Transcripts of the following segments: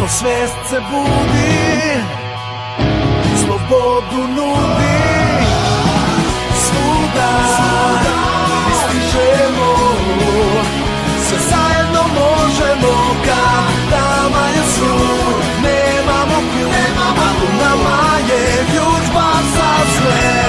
no svest se budi, slobodu nudi. Svuda mi stižemo, sve zajedno možemo, kad nama je sud, nemamo ključ, ako nama je ključba za sve.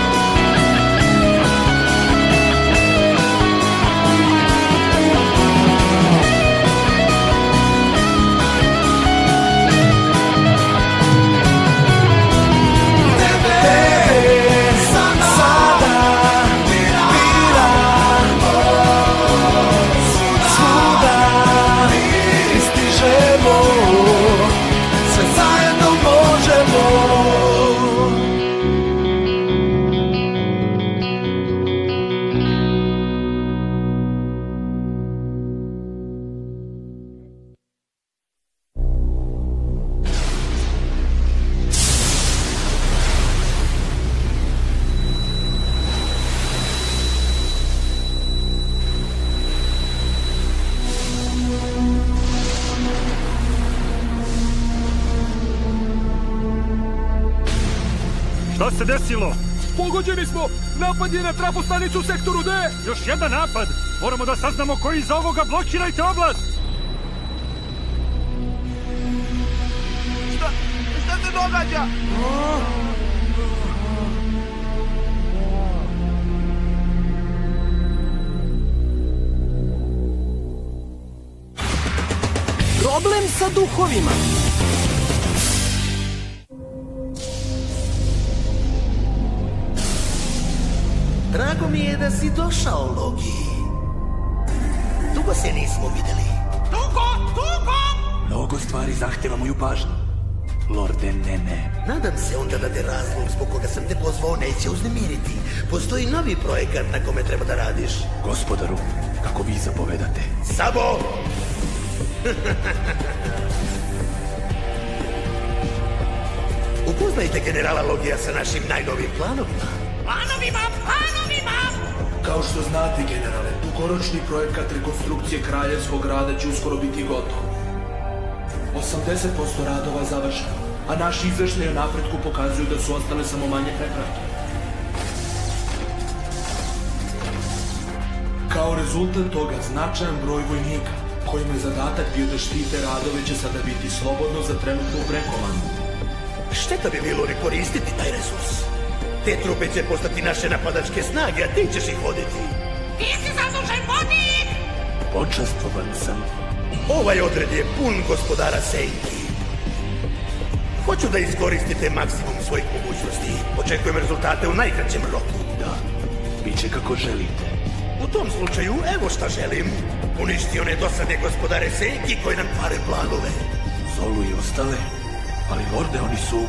Šta se desilo? Pogođeni smo! Napad je na trafostanicu u sektoru D! Još jedan napad! Moramo da saznamo koji iza ovoga. Blokirajte oblast! Šta se događa? Problem sa duhovima. Drago mi je da si došao, Loki. Dugo se nismo videli. Tuko! Mnogo stvari zahteva moju pažnju. Lorde Nene. Nadam se onda da te razlog zbog koga sam te pozvao neće uznemiriti. Postoji novi projekat na kome treba da radiš. Gospodaru, kako vi zapovedate? Sabo! Upoznajte generala Logija sa našim najnovim planovima. Planovima! Kao što znate, generale, dugoročni projekat rekonstrukcije kraljevskog grada će uskoro biti gotov. 80% radova završeno, a naši izveštaji o napretku pokazuju da su ostale samo manje prepreke. Kao rezultat toga, značajan broj vojnika, kojima je zadatak bio da štite radove, će sada biti slobodno za trenutnu prekomanu. Šteta bi bilo ne koristiti taj resurs. Te trupe će postati naše napadačke snage, a ti ćeš ih voditi. Ti si zadužen, vodi ih! Počastvovan sam. Ovaj odred je pun gospodara Sejki. Hoću da iskoristite maksimum svojih mogućnosti. Očekujem rezultate u najkraćem roku. Da, bit će kako želite. U tom slučaju, evo šta želim. Uništi one dosadne gospodare Sejki koji nam kvare planove. Zolu i ostale, ali lorde oni su...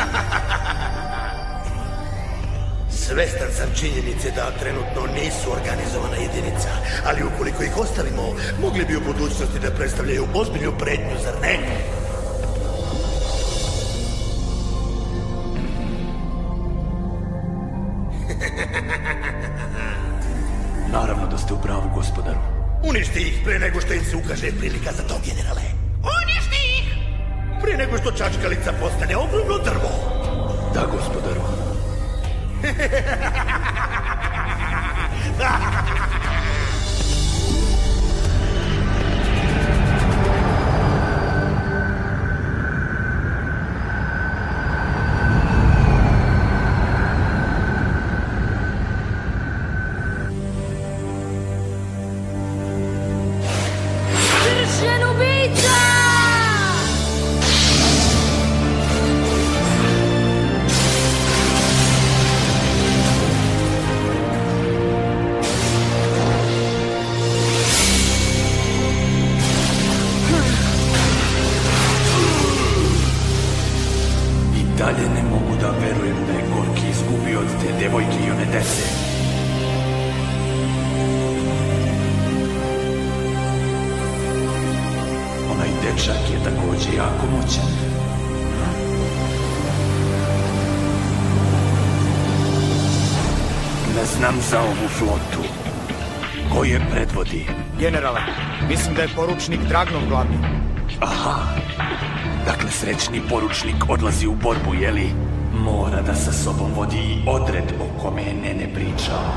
Svestan sam činjenice da trenutno nisu organizovana jedinica, ali ukoliko ih ostavimo, mogli bi u budućnosti da predstavljaju ozbiljnu pretnju, zar ne? Naravno da ste u pravu, gospodaru. Uništi ih pre nego što im se ukaže prilika za to, generale. Uništi ih! Pre nego što čačkalica postane ogromno drvo. Da, gospodaru. Kršen ubica! Dalje ne mogu da verujem da je Gorki izgubio od te devojke i one dece. Onaj dečak je takođe jako moćan. Ne znam za ovu flotu. Ko je predvodi? Generale, mislim da je poručnik Dragnov glavni. Aha. Dakle, srećni poručnik odlazi u borbu, jeli? Mora da sa sobom vodi i odred o kome je Nene pričao.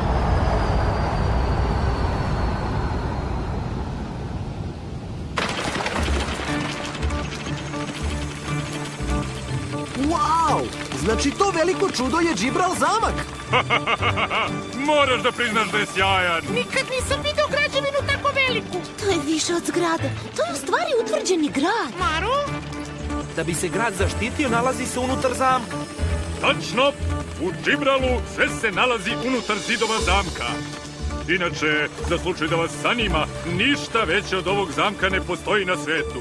Wow! Znači to veliko čudo je Džibral zamak. Moraš da priznaš da je sjajan. Nikad nisam vidio građevinu tako veliku. To je više od zgrade. To je u stvari utvrđeni grad. Maru? Da bi se grad zaštitio, nalazi se unutar zamka. Tačno, u Džibralu sve se nalazi unutar zidova zamka. Inače, za slučaj da vas zanima, ništa veće od ovog zamka ne postoji na svetu.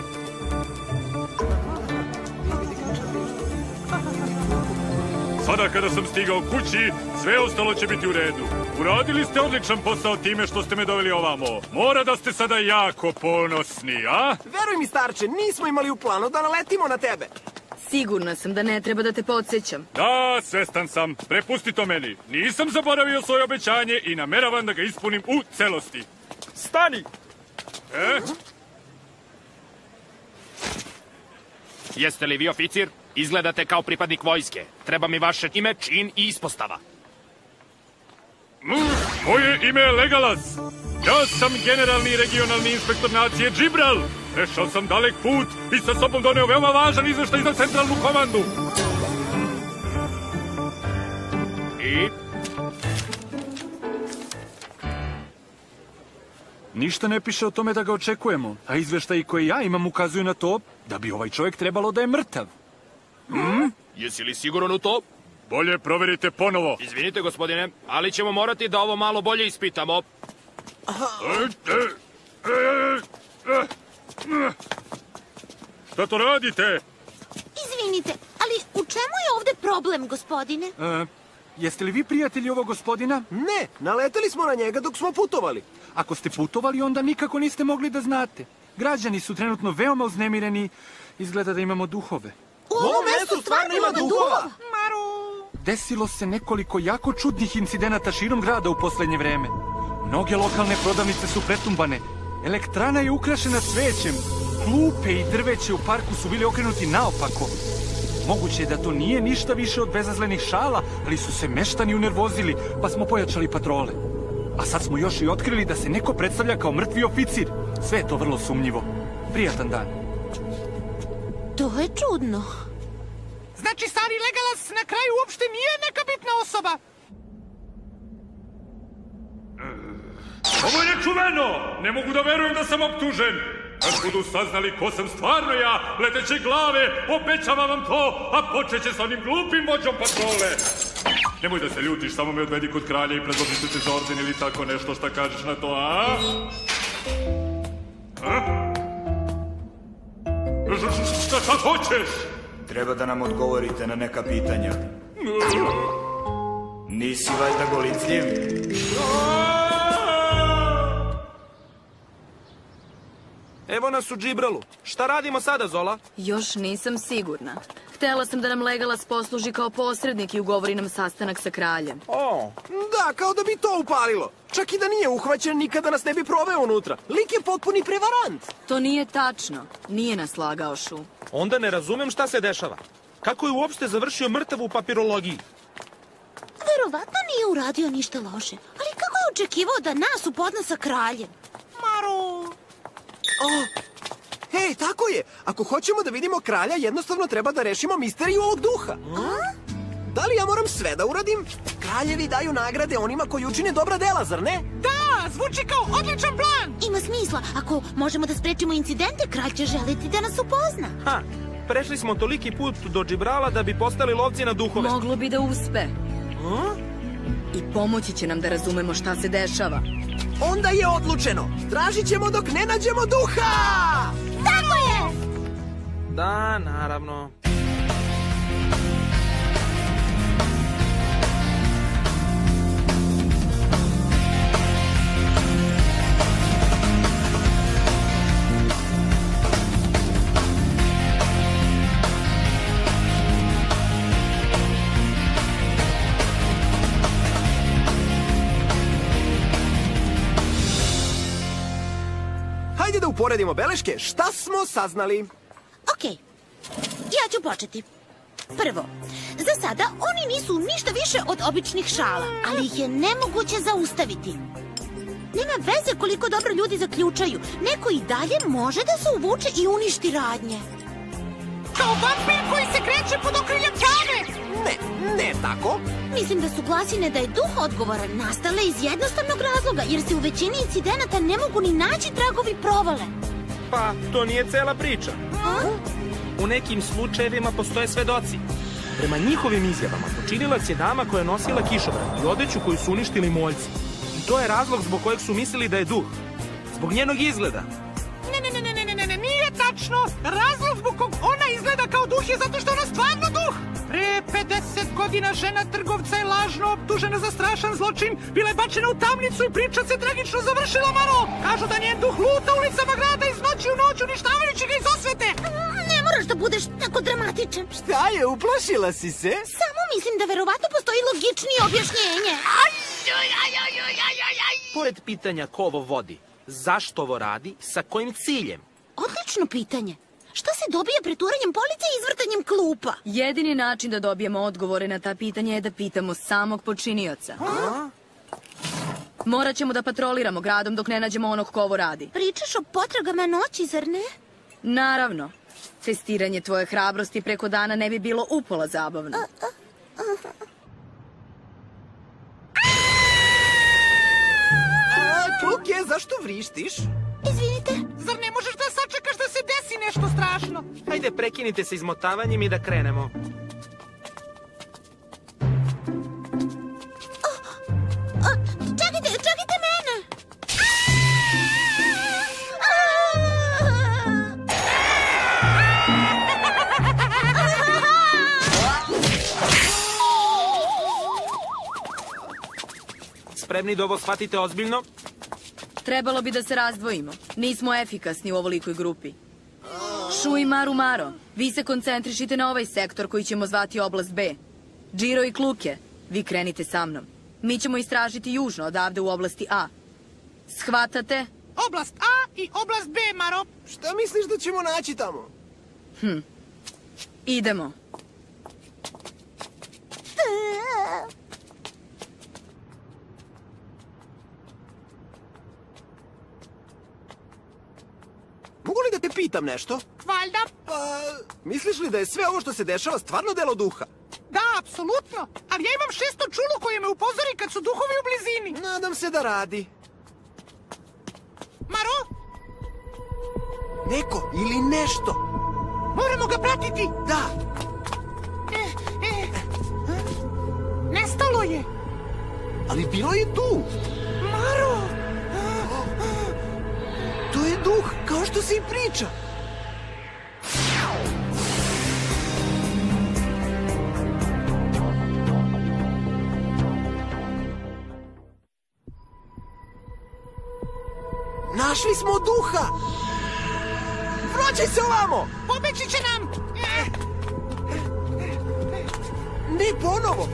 Sada kada sam stigao kući, sve ostalo će biti u redu. Uradili ste odličan posao time što ste me doveli ovamo. Mora da ste sada jako ponosni, a? Veruj mi, starče, nismo imali u planu da naletimo na tebe. Sigurna sam da ne treba da te podsjećam. Da, svestan sam. Prepusti to meni. Nisam zaboravio svoje obećanje i nameravam da ga ispunim u celosti. Stani! Jeste li vi oficir? Izgledate kao pripadnik vojske. Treba mi vaše ime, čin i ispostava. Moje ime je Legolas. Ja sam generalni i regionalni inspektor nacije Džibral. Prešao sam dalek put i sa sobom doneo veoma važan izveštaj za centralnu komandu. I? Ništa ne piše o tome da ga očekujemo, a izveštaji koje ja imam ukazuju na to da bi ovaj čovjek trebalo da je mrtav. Jesi li siguran u to? Bolje proverite ponovo. Izvinite, gospodine, ali ćemo morati da ovo malo bolje ispitamo. Šta to radite? Izvinite, ali u čemu je ovde problem, gospodine? Jeste li vi prijatelji ovog gospodina? Ne, naleteli smo na njega dok smo putovali. Ako ste putovali, onda nikako niste mogli da znate. Građani su trenutno veoma uznemireni. Izgleda da imamo duhove. U ovom mestu stvarno ima duhova? Desilo se nekoliko jako čudnih incidenata širom grada u poslednje vreme. Mnoge lokalne prodavnice su pretumbane. Elektrana je ukrašena cvećem. Klupe i drveće u parku su bili okrenuti naopako. Moguće je da to nije ništa više od bezazlenih šala, ali su se meštani unervozili, pa smo pojačali patrole. A sad smo još i otkrili da se neko predstavlja kao mrtvi oficir. Sve je to vrlo sumnjivo. Prijatan dan. To je čudno. Znači, stari Legolas na kraju uopšte nije neka bitna osoba. Ovo je čuveno! Ne mogu da verujem da sam optužen! Kad budu saznali ko sam stvarno ja, leteće glave, obećavam vam to, a počeće sa onim glupim vođom patrole! Nemoj da se ljutiš, samo me odvedi kod kralja i predložite se za orden ili tako nešto, šta kažeš na to, a? Šta hoćeš? Treba da nam odgovorite na neka pitanja. Nisi valjda golicljiv? Evo nas u Džibralu. Šta radimo sada, Zola? Još nisam sigurna. Htela sam da nam Legolas posluži kao posrednik i ugovori nam sastanak sa kraljem. Da, kao da bi to upalilo. Čak i da nije uhvaćen, nikada nas ne bi proveo unutra. Lik je potpuni prevarant. To nije tačno. Nije nas lagao, Šu. Onda ne razumem šta se dešava. Kako je uopšte završio mrtav u papirologiji? Verovatno nije uradio ništa loše. Ali kako je očekivao da nas upozna sa kraljem? Hej, tako je. Ako hoćemo da vidimo kralja, jednostavno treba da rešimo misteriju ovog duha. Da li ja moram sve da uradim? Kraljevi daju nagrade onima koji učine dobra dela, zar ne? Da, zvuči kao odličan plan. Ima smisla. Ako možemo da sprečimo incidente, kralj će želiti da nas upozna. Prešli smo toliki put do Džibrala da bi postali lovci na duhove. Moglo bi da uspe. I pomoći će nam da razumemo šta se dešava. Onda je odlučeno. Tražit ćemo dok ne nađemo duha! Tako je! Da, naravno. Hajde da uporedimo beleške. Šta smo saznali? Okej, Ja ću početi. Prvo, za sada oni nisu ništa više od običnih šala, ali ih je nemoguće zaustaviti. Nema veze koliko dobro ljudi zaključaju. Neko i dalje može da se uvuče i uništi radnje. Kao vampir koji se kreće pod okriljem tame! Ne tako. Mislim da su glasine da je duh odgovoran nastale iz jednostavnog razloga, jer se u većini incidenata ne mogu ni naći tragovi provale. Pa, to nije cela priča. U nekim slučajevima postoje svedoci. Prema njihovim izjavama, počinilac je dama koja je nosila kišobran i odeću koju su uništili moljci. I to je razlog zbog kojeg su mislili da je duh. Zbog njenog izgleda. Ne, nije tačno. Razlog zbog kog ona izgleda kao duh je zato što ona stvarno duh. Pre 50 godina žena trgovca je lažno optužena za strašan zločin, bila je bačena u tamnicu i priča se tragično završila, Maro. Kažu da njen duh luta ulicama grada iz noći u noć, uništavajući ga iz osvete. Ne moraš da budeš tako dramatičan. Šta je, uplašila si se? Samo mislim da verovatno postoji logičnije objašnjenje. Pored pitanja ko ovo vodi, zašto ovo radi, sa kojim ciljem? Odlično pitanje. Šta se dobija preturanjem policije i izvrtanjem klupa? Jedini način da dobijemo odgovore na ta pitanja je da pitamo samog počinioca. Morat ćemo da patroliramo gradom dok ne nađemo onog ko ovo radi. Pričaš o potragama noći, zar ne? Naravno. Testiranje tvoje hrabrosti preko dana ne bi bilo upola zabavno. Kluke, zašto vrištiš? Izvinite. Zar ne možeš da sačekaš da se desi nešto strašno? Hajde, prekinite se izmotavanjem i da krenemo. Čekajte mene! Spremni da ovo shvatite ozbiljno? Trebalo bi da se razdvojimo. Nismo efikasni u ovolikoj grupi. Šu i Maru Maro, vi se koncentrišite na ovaj sektor koji ćemo zvati oblast B. Džiro i Kluke, vi krenite sa mnom. Mi ćemo istražiti južno odavde u oblasti A. Shvatate? Oblast A i oblast B, Maro. Šta misliš da ćemo naći tamo? Idemo. Mogu li da te pitam nešto? Valjda. Misliš li da je sve ovo što se dešava stvarno delo duha? Da, apsolutno. Ali ja imam 600 čulu koje me upozori kad su duhovi u blizini. Nadam se da radi. Maro? Neko ili nešto. Moramo ga pratiti. Da. Nestalo je. Ali bilo je tu. Maro! To je duh, kao što se i priča. Našli smo duha! Vraćaj se ovamo! Pobeći će nam! Ne ponovo!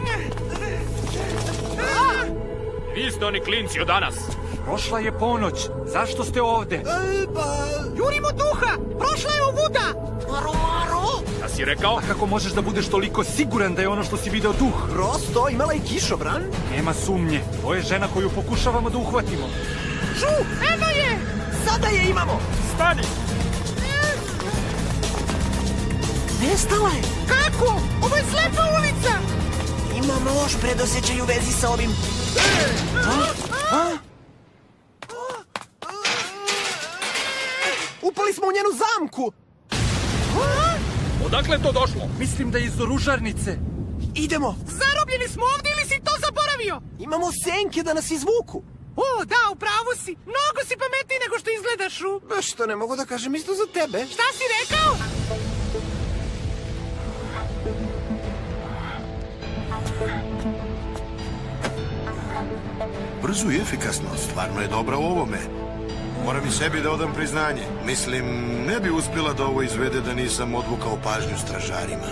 Vi ste oni klinci od danas. Prošla je ponoć. Zašto ste ovde? Jurimo duha! Prošla je ovuda! Maro! Da si rekao? A kako možeš da budeš toliko siguran da je ono što si video duh? Prosto, imala je kišobran. Nema sumnje. To je žena koju pokušavamo da uhvatimo. Ču, eno je! Sada je imamo! Stani! Nestala je! Kako? Ovo je slepa ulica! Imam loš predosećaj u vezi sa ovim. Upali smo u njenu zamku! Odakle je to došlo? Mislim da je iz oružarnice. Idemo! Zarobljeni smo ovde ili si to zaboravio? Imamo senke da nas izvuku. O, da, upravo si. Mnogo si pametniji nego što izgledaš, Ru. Što ne mogu da kažem isto za tebe. Šta si rekao? Brzo i efikasno, stvarno je dobra u ovome. Moram i sebi da odam priznanje. Mislim, ne bi uspjela da ovo izvede da nisam odvukao pažnju stražarima.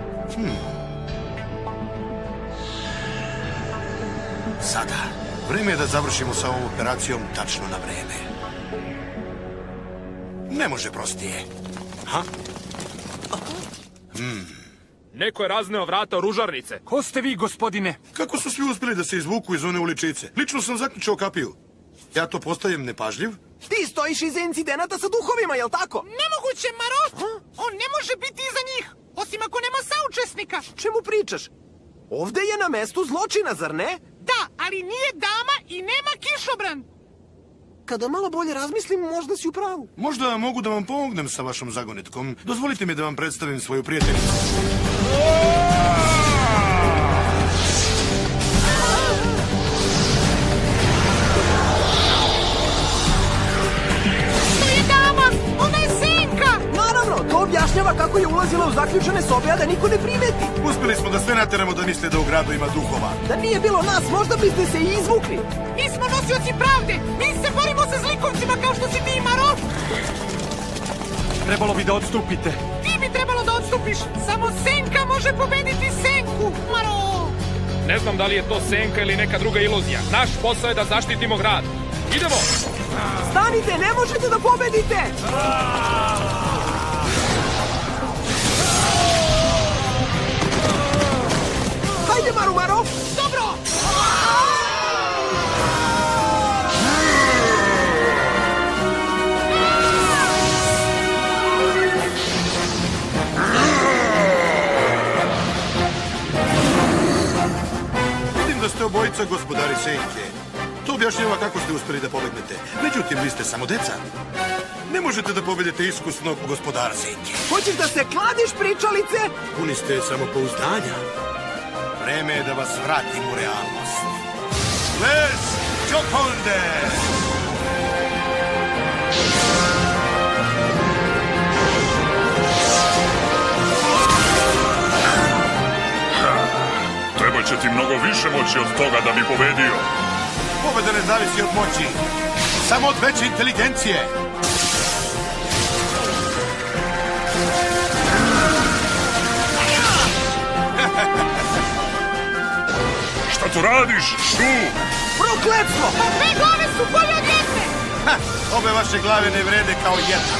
Sada, vreme je da završimo sa ovom operacijom tačno na vreme. Ne može prostije. Ha? Neko je razneo vrata oružarnice. Ko ste vi, gospodine? Kako su svi uspjeli da se izvuku iz one uličice? Lično sam zaključao kapiju. Ja to postajem nepažljiv? Ti stojiš iza incidenata sa duhovima, jel tako? Nemoguće, Maro! On ne može biti iza njih, osim ako nema saučesnika. Čemu pričaš? Ovde je na mestu zločina, zar ne? Da, ali nije dama i nema kišobran. Kada malo bolje razmislim, možda si u pravu. Možda mogu da vam pomognem sa vašom zagonetkom. Dozvolite mi da vam predstavim svoju prijateljicu. To je dama! Ona je Senka! Naravno, to objašnjava kako je ulazila u zaključane sobe, a da niko ne primeti. Uspjeli smo da sve nateramo da misle da u gradu ima duhova. Da nije bilo nas, možda biste se i izvukli. Mi smo nosioci pravde! Mi se borimo sa zlikovcima kao što si ti, Maro! Trebalo bi da odstupite. Ti bi trebalo da odstupiš! Samo Senka može pobediti Senku, Maro! Ne znam da li je to Senka ili neka druga iluzija. Naš posao je da zaštitimo grad. Idemo! Stanite, ne možete da pobedite! Hajde, Maro! Dobro! Vidim da ste obojica gospodari Senke. To objašnjava kako ste uspjeli da pobegnete. Međutim, vi ste samo deca. Ne možete da pobedite iskusnog gospodara Senke. Hoćeš da se kladiš, pričalice? Puni ste samopouzdanja. Vreme je da vas vratim u realnost. Les Jokonde! Treba će ti mnogo više moći od toga da bi pobedio. Pobeda ne zavisi od moći, samo od veće inteligencije. Šta tu radiš, Šu? Prokletstvo! Pa dve glave su bolje od jedne! Obe vaše glave ne vrede kao jedna.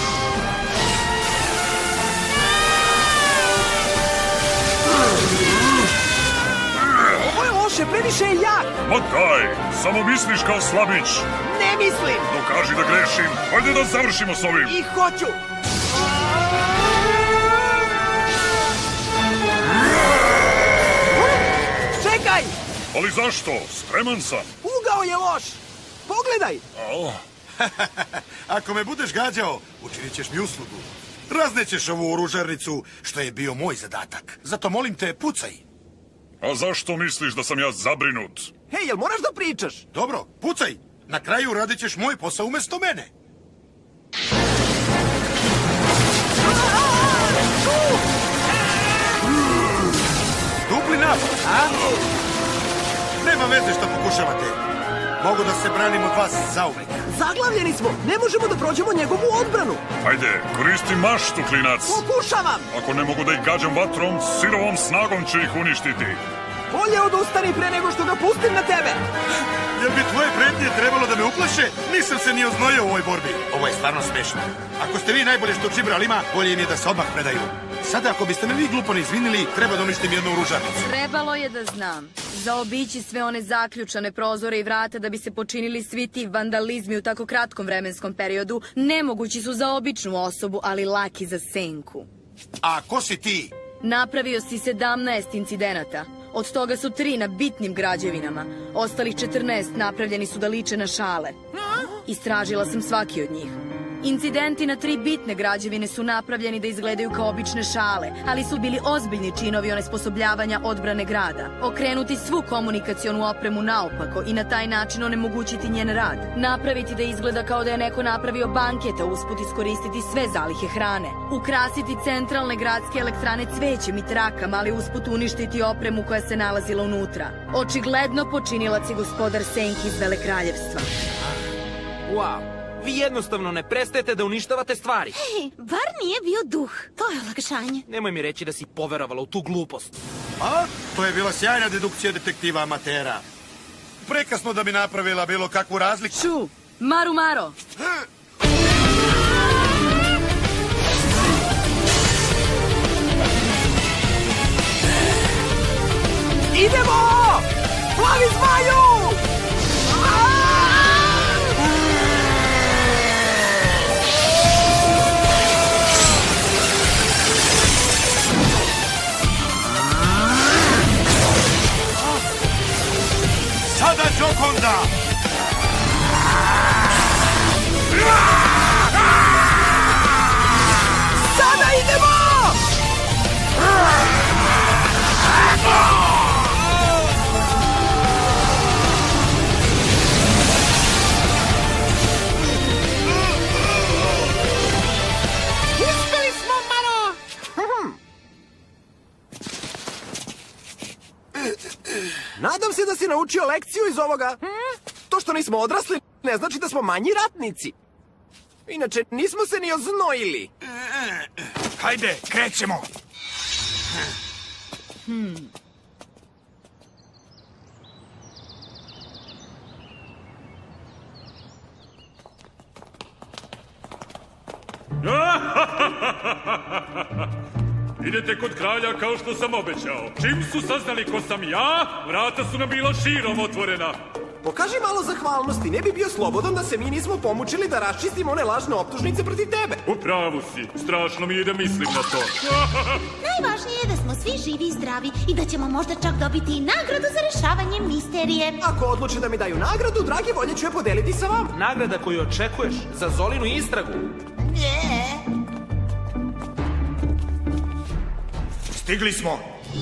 Ovo je loše, previše je jak! Ma daj, samo misliš kao slabić. Ne mislim! Dokaži da grešim, hajde da završimo s ovim. I hoću! Čekaj! Ali zašto? Spreman sam. Ugao je loš! Pogledaj! Ako me budeš gađao, učinit ćeš mi uslugu. Raznećeš ovu oružarnicu, što je bio moj zadatak. Zato molim te, pucaj. A zašto misliš da sam ja zabrinut? Hej, jel moraš da pričaš? Dobro, pucaj. Na kraju radit ćeš moj posao umjesto mene. Dupli napad, a? Nema veze što pokušavate. Mogu da se branim od vas zauvek. Zaglavljeni smo, ne možemo da prođemo njegovu odbranu. Hajde, koristi maštu, klinac. Pokušavam! Ako ne mogu da ih gađam vatrom, sirovom snagom ću ih uništiti. Bolje odustani pre nego što ga pustim na tebe. Jel bi tvoje pretnje trebalo da me uplaše? Nisam se ni oznojio u ovoj borbi. Ovo je stvarno smešno. Ako ste vi najbolje što Džibril ima, bolje im je da se odmah predaju. Sada, ako biste me vi glupo ne izvinili, treba da uništim jednu oružarnicu. Trebalo je da znam. Zaobići sve one zaključane prozore i vrata da bi se počinili svi ti vandalizmi u tako kratkom vremenskom periodu, nemogući su za običnu osobu, ali laki za Senku. A ko si ti? Napravio si 17 incidenata. Od toga su 3 na bitnim građevinama. Ostalih 14 napravljeni su da liče na šale. Istražila sam svaki od njih. Incidenti na 3 bitne građevine su napravljeni da izgledaju kao obične šale, ali su bili ozbiljni činovi onesposobljavanja odbrane grada. Okrenuti svu komunikacionu opremu naopako i na taj način onemogućiti njen rad. Napraviti da izgleda kao da je neko napravio banket, a usput iskoristiti sve zalihe hrane. Ukrasiti centralne gradske elektrane cvećem i trakama, ali usput uništiti opremu koja se nalazila unutra. Očigledno počinilac je gospodar Senki iz Velekraljevstva. Wow. Vi jednostavno ne prestajete da uništavate stvari. Hej, bar nije bio duh. To je olakšanje. Nemoj mi reći da si poverovala u tu glupost. A? To je bila sjajna dedukcija detektiva amatera. Prekasno da bi napravila bilo kakvu razliku. Šu, Maro! Nadam se da si naučio lekciju iz ovoga. To što nismo odrasli ne znači da smo manji ratnici. Inače, nismo se ni oznojili. Hajde, krećemo. Idete kod kralja kao što sam obećao. Čim su saznali ko sam ja, vrata su nam bila širom otvorena. Pokaži malo zahvalnosti, ne bi bio slobodan da se mi nismo pomučili da raščistimo one lažne optužnice protiv tebe. U pravu si, strašno mi je da mislim na to. Najvažnije je da smo svi živi i zdravi i da ćemo možda čak dobiti i nagradu za rešavanje misterije. Ako odluče da mi daju nagradu, dragi volje ću je podeliti sa vama. Nagrada koju očekuješ za Zolinu istragu. Stigli smo.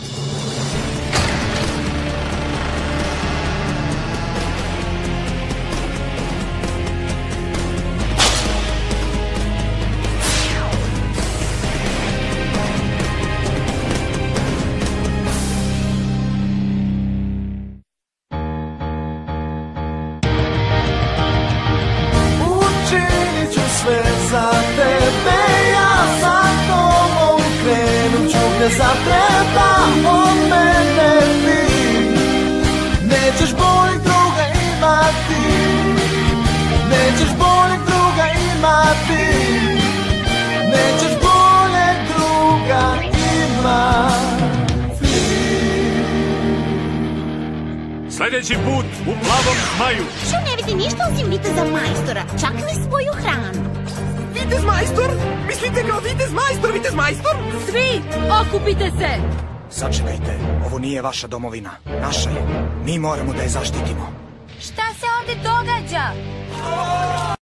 Učinit ću sve za tebe, ja sa tobom krenut ću gde zatreba, od mene ti nećeš boljeg druga imati, nećeš boljeg druga imati, nećeš boljeg druga imati. Sljedeći put u plavom zmaju. Šo ne vidi ništa osim viteza majstora, čak ni svoju hranu. Vitez majstor? Mislite kao vitez majstor, vitez majstor? Svi, okupite se! Sačekajte, ovo nije vaša domovina, naša je. Mi moramo da je zaštitimo. Šta se ovde događa?